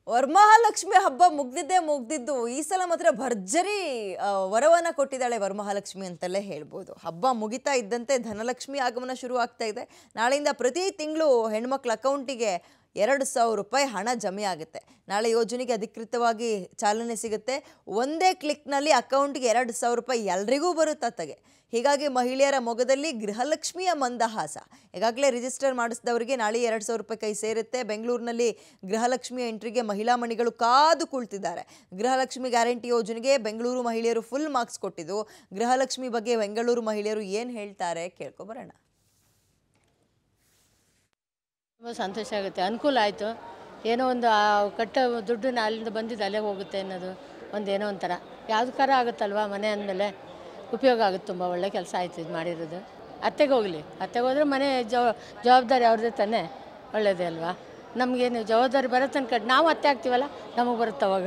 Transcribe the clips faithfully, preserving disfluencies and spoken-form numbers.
ವರಮಹಾಲಕ್ಷ್ಮಿ ಹಬ್ಬ ಮುಗ್ದಿದ್ದೇ ಮುಗ್ದಿದ್ದು ಈ ಸಲ ಮಾತ್ರ ಭರ್ಜರಿ ವರವನ್ನ ಕೊಟ್ಟಿದ್ದಾಳೆ ವರಮಹಾಲಕ್ಷ್ಮಿ ಅಂತಲೇ ಹೇಳ್ಬೋದು. ಹಬ್ಬ ಮುಗಿತಾ ಇದ್ದಂತೆ ಧನಲಕ್ಷ್ಮಿ ಆಗಮನ ಶುರು ಆಗ್ತಾ ಇದೆ. ನಾಳೆಯಿಂದ ಪ್ರತಿ ತಿಂಗಳು ಹೆಣ್ಮಕ್ಳ ಅಕೌಂಟಿಗೆ ಎರಡು ಸಾವಿರ ರೂಪಾಯಿ ಹಣ ಜಮೆ ಆಗುತ್ತೆ. ನಾಳೆ ಯೋಜನೆಗೆ ಅಧಿಕೃತವಾಗಿ ಚಾಲನೆ ಸಿಗುತ್ತೆ. ಒಂದೇ ಕ್ಲಿಕ್ನಲ್ಲಿ ಅಕೌಂಟ್ಗೆ ಎರಡು ಸಾವಿರ ರೂಪಾಯಿ ಎಲ್ರಿಗೂ ಬರುತ್ತತ್ತಗೆ. ಹೀಗಾಗಿ ಮಹಿಳೆಯರ ಮೊಗದಲ್ಲಿ ಗೃಹಲಕ್ಷ್ಮಿಯ ಮಂದಹಾಸ. ಈಗಾಗಲೇ ರಿಜಿಸ್ಟರ್ ಮಾಡಿಸಿದವರಿಗೆ ನಾಳೆ ಎರಡು ಸಾವಿರ ರೂಪಾಯಿ ಕೈ ಸೇರುತ್ತೆ. ಬೆಂಗಳೂರಿನಲ್ಲಿ ಗೃಹಲಕ್ಷ್ಮಿಯ ಎಂಟ್ರಿಗೆ ಮಹಿಳಾ ಮಣಿಗಳು ಕಾದು ಕುಳಿತಿದ್ದಾರೆ. ಗೃಹಲಕ್ಷ್ಮಿ ಗ್ಯಾರಂಟಿ ಯೋಜನೆಗೆ ಬೆಂಗಳೂರು ಮಹಿಳೆಯರು ಫುಲ್ ಮಾರ್ಕ್ಸ್ ಕೊಟ್ಟಿದ್ದು. ಗೃಹಲಕ್ಷ್ಮಿ ಬಗ್ಗೆ ಬೆಂಗಳೂರು ಮಹಿಳೆಯರು ಏನು ಹೇಳ್ತಾರೆ ಕೇಳ್ಕೊಬರೋಣ. ತುಂಬ ಸಂತೋಷ ಆಗುತ್ತೆ, ಅನುಕೂಲ ಆಯಿತು. ಏನೋ ಒಂದು ಕಟ್ಟೋ ದುಡ್ಡನ್ನ ಅಲ್ಲಿಂದ ಬಂದಿದ್ದು ಅಲ್ಲೇ ಹೋಗುತ್ತೆ ಅನ್ನೋದು ಒಂದು ಏನೋ ಒಂಥರ ಯಾವುದಕ್ಕಾರ ಆಗುತ್ತಲ್ವ. ಮನೆ ಅಂದಮೇಲೆ ಉಪಯೋಗ ಆಗುತ್ತೆ. ತುಂಬ ಒಳ್ಳೆ ಕೆಲಸ ಆಯಿತು ಇದು ಮಾಡಿರೋದು. ಅತ್ತೆಗೆ ಹೋಗಲಿ, ಅತ್ತೆಗೆ ಹೋದರೆ ಮನೆ ಜವಾಬ್ದಾರಿ ಅವ್ರದ್ದೇ ತಾನೇ, ಒಳ್ಳೆಯದೇ ಅಲ್ವಾ. ನಮಗೇನು ಜವಾಬ್ದಾರಿ ಬರುತ್ತೆ ಅನ್ಕೊಂಡು ನಾವು ಅತ್ತೆ ಆಗ್ತೀವಲ್ಲ, ನಮಗೆ ಬರುತ್ತೆ ಅವಾಗ.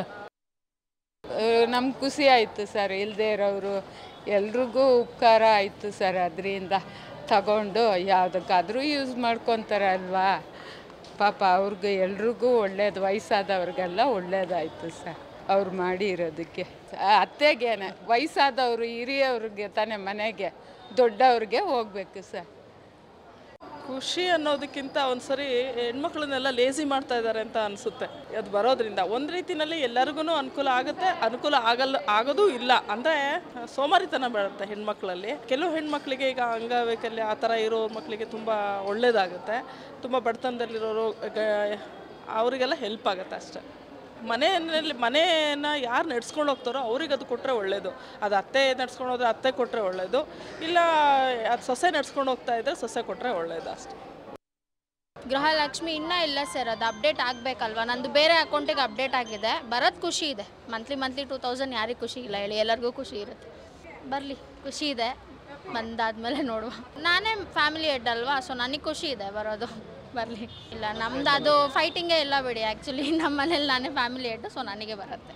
ನಮ್ಗೆ ಖುಷಿ ಆಯಿತು ಸರ್. ಇಲ್ಲದೆ ಇರೋರು ಎಲ್ರಿಗೂ ಉಪಕಾರ ಆಯಿತು ಸರ್. ಅದರಿಂದ ತಗೊಂಡು ಯಾವುದಕ್ಕಾದರೂ ಯೂಸ್ ಮಾಡ್ಕೊತಾರೆ ಅಲ್ವಾ. ಪಾಪ ಅವ್ರಿಗೆ ಎಲ್ರಿಗೂ ಒಳ್ಳೇದು, ವಯಸ್ಸಾದವ್ರಿಗೆಲ್ಲ ಒಳ್ಳೇದಾಯಿತು ಸರ್ ಅವ್ರು ಮಾಡಿ ಇರೋದಕ್ಕೆ. ಅತ್ತೆಗೇನೆ ವಯಸ್ಸಾದವರು ಹಿರಿಯವ್ರಿಗೆ ತಾನೇ ಮನೆಗೆ ದೊಡ್ಡವ್ರಿಗೆ ಹೋಗಬೇಕು ಸರ್. ಖುಷಿ ಅನ್ನೋದಕ್ಕಿಂತ ಒಂದು ಸರಿ ಹೆಣ್ಮಕ್ಳನ್ನೆಲ್ಲ ಲೇಸಿ ಮಾಡ್ತಾ ಇದ್ದಾರೆ ಅಂತ ಅನಿಸುತ್ತೆ. ಅದು ಬರೋದ್ರಿಂದ ಒಂದು ರೀತಿಯಲ್ಲಿ ಎಲ್ಲರಿಗೂ ಅನುಕೂಲ ಆಗುತ್ತೆ, ಅನುಕೂಲ ಆಗಲ್ಲ ಆಗೋದು ಇಲ್ಲ. ಅಂದರೆ ಸೋಮಾರಿತನ ಬರುತ್ತೆ ಹೆಣ್ಮಕ್ಳಲ್ಲಿ. ಕೆಲವು ಹೆಣ್ಮಕ್ಳಿಗೆ ಈಗ ಅಂಗವೈಕಲ್ಯ ಆ ಥರ ಇರೋ ಮಕ್ಕಳಿಗೆ ತುಂಬ ಒಳ್ಳೆಯದಾಗುತ್ತೆ. ತುಂಬ ಬಡತನದಲ್ಲಿರೋರು ಅವರಿಗೆಲ್ಲ ಹೆಲ್ಪ್ ಆಗುತ್ತೆ ಅಷ್ಟೆ. ಮನೆಯಲ್ಲಿ ಮನೆಯನ್ನು ಯಾರು ನಡ್ಸ್ಕೊಂಡು ಹೋಗ್ತಾರೋ ಅವ್ರಿಗೆ ಅದು ಕೊಟ್ಟರೆ ಒಳ್ಳೆಯದು. ಅದು ಅತ್ತೆ ನಡ್ಸ್ಕೊಂಡು ಹೋದ್ರೆ ಅತ್ತೆ ಕೊಟ್ಟರೆ ಒಳ್ಳೆಯದು, ಇಲ್ಲ ಅದು ಸೊಸೆ ನಡ್ಸ್ಕೊಂಡು ಹೋಗ್ತಾ ಇದ್ದರೆ ಸೊಸೆ ಕೊಟ್ಟರೆ ಒಳ್ಳೆಯದು ಅಷ್ಟೇ. ಗೃಹಲಕ್ಷ್ಮಿ ಇನ್ನೂ ಇಲ್ಲ ಸರ್, ಅದು ಅಪ್ಡೇಟ್ ಆಗಬೇಕಲ್ವ. ನಂದು ಬೇರೆ ಅಕೌಂಟಿಗೆ ಅಪ್ಡೇಟ್ ಆಗಿದೆ. ಬರೋದು ಖುಷಿ ಇದೆ. ಮಂತ್ಲಿ ಮಂತ್ಲಿ ಟೂ ತೌಸಂಡ್ ಯಾರಿಗೆ ಖುಷಿ ಇಲ್ಲ ಹೇಳಿ, ಎಲ್ಲರಿಗೂ ಖುಷಿ ಇರುತ್ತೆ. ಬರಲಿ, ಖುಷಿ ಇದೆ. ಬಂದಾದಮೇಲೆ ನೋಡುವ. ನಾನೇ ಫ್ಯಾಮಿಲಿ ಹೆಡ್ ಅಲ್ವಾ, ಸೊ ನನಗೆ ಖುಷಿ ಇದೆ ಬರೋದು. ಬರಲಿ. ಇಲ್ಲ ನಮ್ದು ಅದು ಫೈಟಿಂಗೇ ಇಲ್ಲ ಬಿಡಿ. ಆ್ಯಕ್ಚುಲಿ ನಮ್ಮ ಮನೇಲಿ ನಾನೇ ಫ್ಯಾಮಿಲಿ ಹೆಡ್, ಸೊ ನನಗೆ ಬರುತ್ತೆ.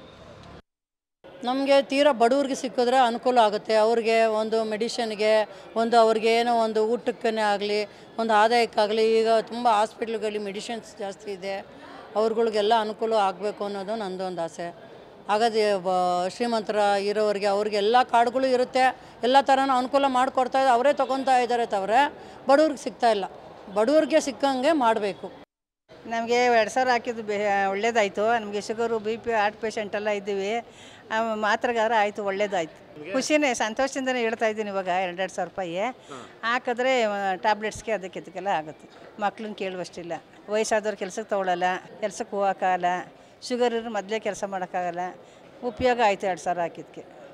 ನಮಗೆ ತೀರಾ ಬಡವ್ರಿಗೆ ಸಿಕ್ಕಿದ್ರೆ ಅನುಕೂಲ ಆಗುತ್ತೆ. ಅವ್ರಿಗೆ ಒಂದು ಮೆಡಿಷನ್ಗೆ, ಒಂದು ಅವ್ರಿಗೆ ಏನೋ ಒಂದು ಊಟಕ್ಕೇ ಆಗಲಿ, ಒಂದು ಆದಾಯಕ್ಕಾಗಲಿ. ಈಗ ತುಂಬ ಹಾಸ್ಪಿಟ್ಲ್ಗಳಲ್ಲಿ ಮೆಡಿಷನ್ಸ್ ಜಾಸ್ತಿ ಇದೆ, ಅವ್ರುಗಳಿಗೆಲ್ಲ ಅನುಕೂಲ ಆಗಬೇಕು ಅನ್ನೋದು ನನ್ನದೊಂದು ಆಸೆ. ಹಾಗಾದ್ರೆ ಶ್ರೀಮಂತರ ಇರೋರಿಗೆ ಅವ್ರಿಗೆಲ್ಲ ಕಾರ್ಡ್ಗಳು ಇರುತ್ತೆ, ಎಲ್ಲ ಥರನೂ ಅನುಕೂಲ ಮಾಡಿಕೊಡ್ತಾ ಇದ್ದಾರೆ. ಅವರೇ ತೊಗೊತಾ ಇದ್ದಾರೆ ತವರೆ, ಬಡವ್ರಿಗೆ ಸಿಗ್ತಾ ಇಲ್ಲ. ಬಡವ್ರಿಗೆ ಸಿಕ್ಕಂಗೆ ಮಾಡಬೇಕು. ನಮಗೆ ಎರಡು ಸಾವಿರ ಹಾಕಿದ್ದು ಬೇ ಒಳ್ಳೇದಾಯಿತು. ನಮಗೆ ಶುಗರು, ಬಿ ಪಿ, ಹಾರ್ಟ್ ಪೇಷಂಟೆಲ್ಲ ಇದ್ದೀವಿ. ಮಾತ್ರೆಗಾರ ಆಯಿತು, ಒಳ್ಳೇದಾಯಿತು. ಖುಷಿನೇ, ಸಂತೋಷದಿಂದನೇ ಹೇಳ್ತಾ ಇದ್ದೀನಿ. ಇವಾಗ ಎರಡೆರಡು ಸಾವಿರ ರೂಪಾಯಿ ಹಾಕಿದ್ರೆ ಟ್ಯಾಬ್ಲೆಟ್ಸ್ಗೆ ಅದಕ್ಕೆ ಇದಕ್ಕೆಲ್ಲ ಆಗುತ್ತೆ. ಮಕ್ಳನ್ನ ಕೇಳುವಷ್ಟಿಲ್ಲ. ವಯಸ್ಸಾದವ್ರು ಕೆಲಸಕ್ಕೆ ತೊಗೊಳ್ಳಲ್ಲ, ಕೆಲಸಕ್ಕೆ ಹೋಗೋಕ್ಕಾಗಲ್ಲ. ಶುಗರ್ ಇರೋ ಮೊದಲೇ ಕೆಲಸ ಮಾಡೋಕ್ಕಾಗಲ್ಲ. ಉಪಯೋಗ ಆಯಿತು ಎರಡು ಸಾವಿರ ಹಾಕಿದ್ದಕ್ಕೆ.